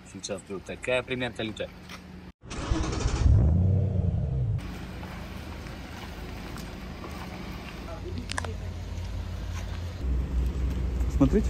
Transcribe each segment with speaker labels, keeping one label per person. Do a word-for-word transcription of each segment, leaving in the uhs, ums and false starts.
Speaker 1: Сейчас будет такая примерка летает.
Speaker 2: Смотрите.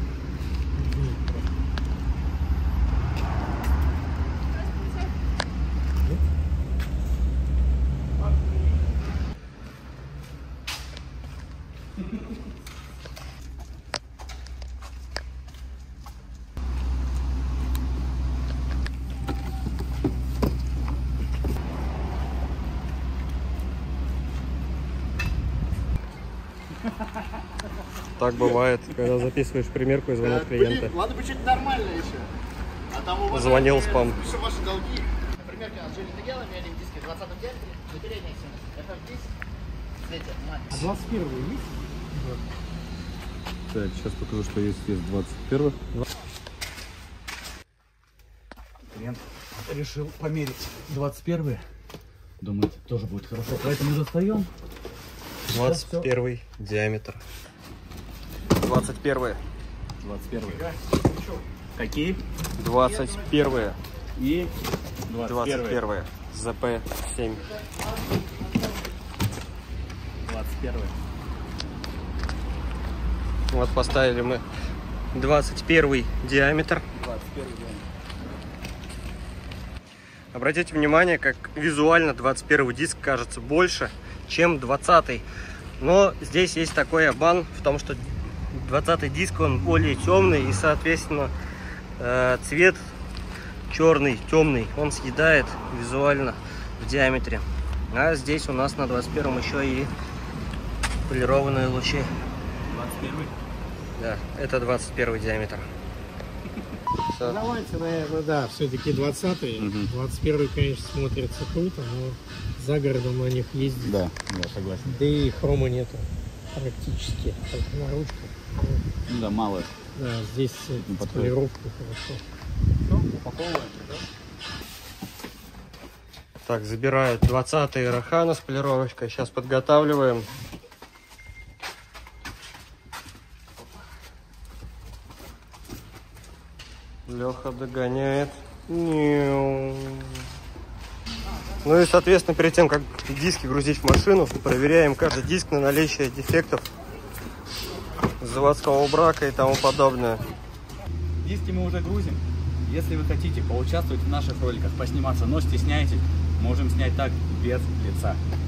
Speaker 3: Так бывает, когда записываешь примерку и звонят клиенты.
Speaker 4: Ладно бы что-то нормальное еще. А там у вас
Speaker 3: Звонил спам.
Speaker 4: Пишем ваши долги. Например, у нас жили делами, они в диске двадцатом диаметре, на передней семьдесят. Это здесь. Смотрите,
Speaker 5: А двадцать первый есть?
Speaker 2: Так, сейчас покажу, что есть есть двадцать первый. Клиент решил померить двадцать первый. Думает, тоже будет хорошо. Поэтому достаем.
Speaker 3: двадцать первый диаметр. двадцать первый.
Speaker 2: двадцать первый. Какие?
Speaker 3: двадцать первый.
Speaker 2: И
Speaker 3: двадцать первый. зэ пэ семь.
Speaker 2: двадцать первый.
Speaker 3: Вот поставили мы двадцать первый диаметр.
Speaker 2: двадцать первый диаметр.
Speaker 3: Обратите внимание, как визуально двадцать первый диск кажется больше, чем двадцатый. Но здесь есть такой обман в том, что двадцатый диск он более темный, и соответственно цвет черный, темный, он съедает визуально в диаметре. А здесь у нас на двадцать первом еще и полированные лучи.
Speaker 2: двадцать первый.
Speaker 3: Да, это двадцать первый диаметр. Все.
Speaker 5: Давайте, наверное, да, все-таки двадцатый.
Speaker 2: Угу.
Speaker 5: двадцать первый, конечно, смотрится круто, но за городом на них ездить.
Speaker 2: Да, я согласен.
Speaker 5: Да и хрома нету практически, только на ручках.
Speaker 2: Ну да, мало.
Speaker 5: Да, здесь
Speaker 2: Не
Speaker 5: с полировкой хорошо.
Speaker 2: Ну, упаковываем, да?
Speaker 3: Так, забирают двадцатый Рахана с полировочкой. Сейчас подготавливаем. Леха догоняет. Ну и, соответственно, перед тем, как диски грузить в машину, проверяем каждый диск на наличие дефектов, заводского брака и тому подобное.
Speaker 2: Диски мы уже грузим. Если вы хотите поучаствовать в наших роликах, посниматься, но стесняетесь, можем снять так, без лица.